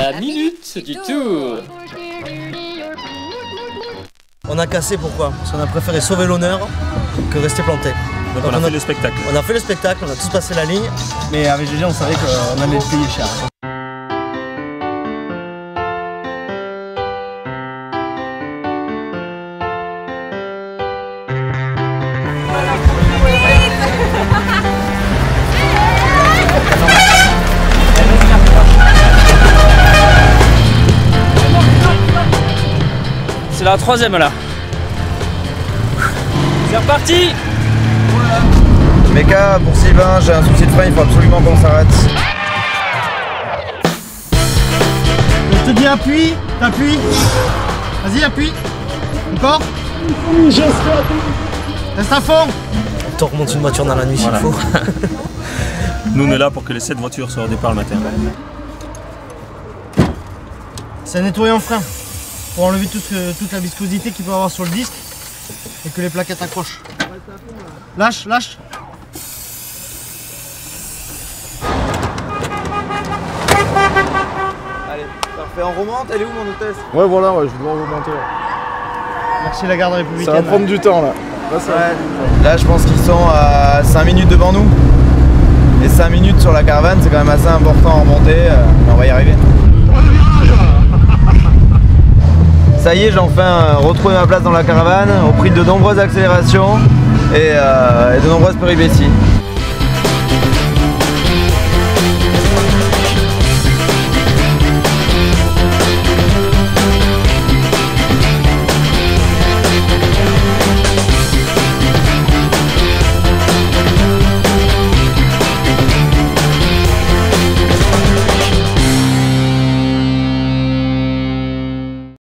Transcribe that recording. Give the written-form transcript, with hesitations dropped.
la minute du tour. On a cassé, pourquoi? Parce qu'on a préféré sauver l'honneur que rester planté. Donc on a fait le spectacle. On a fait le spectacle, on a tous passé la ligne, mais avec GG on savait qu'on allait le payer cher. C'est la troisième là. C'est reparti. Méca, pour Sylvain, j'ai un souci de frein, il faut absolument qu'on s'arrête. Je te dis appuie, t'appuies. Vas-y, appuie. Encore. Reste à fond. On te remonte une voiture dans la nuit s'il faut. Nous on est là pour que les 7 voitures soient au départ le matin. C'est un nettoyant frein pour enlever toute la viscosité qu'il peut avoir sur le disque et que les plaquettes accrochent. Lâche, lâche. Allez, parfait, on remonte, elle est où mon hôtesse? Ouais, voilà, ouais, je vais devoir remonter. Merci la garde républicaine. Ça va prendre du temps là. Là, je pense qu'ils sont à 5 minutes devant nous. Et 5 minutes sur la caravane, c'est quand même assez important à remonter, mais on va y arriver. Ça y est, j'ai enfin retrouvé ma place dans la caravane, au prix de nombreuses accélérations et de nombreuses péripéties.